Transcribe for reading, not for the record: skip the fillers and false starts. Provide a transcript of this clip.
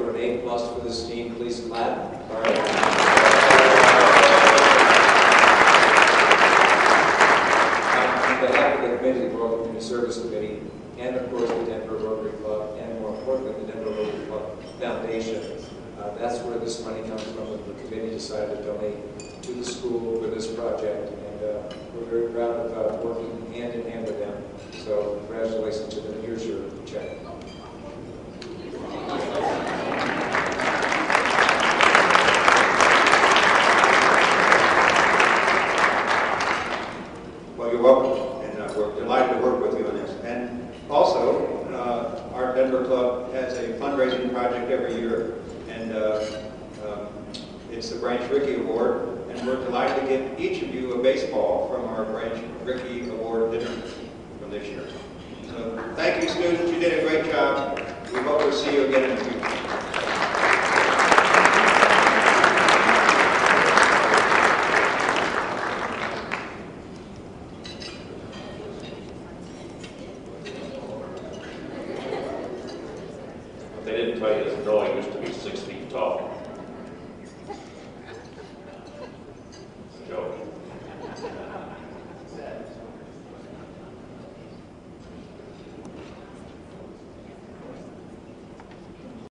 for an A+ for this team, please clap. All right. On behalf of the committee, the World Community Service Committee, and of course the Denver Rotary Club, and more importantly the Denver Rotary Club Foundation, that's where this money comes from. The committee decided to donate to the school for this project, and we're very proud of working hand in hand with them. So congratulations to them. Here's your check. Well, you're welcome, and we're delighted to work with you on this. And also, our Denver Club has a fundraising project every year, and it's the Branch Rickey Award, and we're delighted to give each of you a baseball from our Branch Rickey Award dinner from this year. So thank you, students. You did a great job. We hope to see you again in the future. They didn't tell you this drawing used to be 6 feet tall.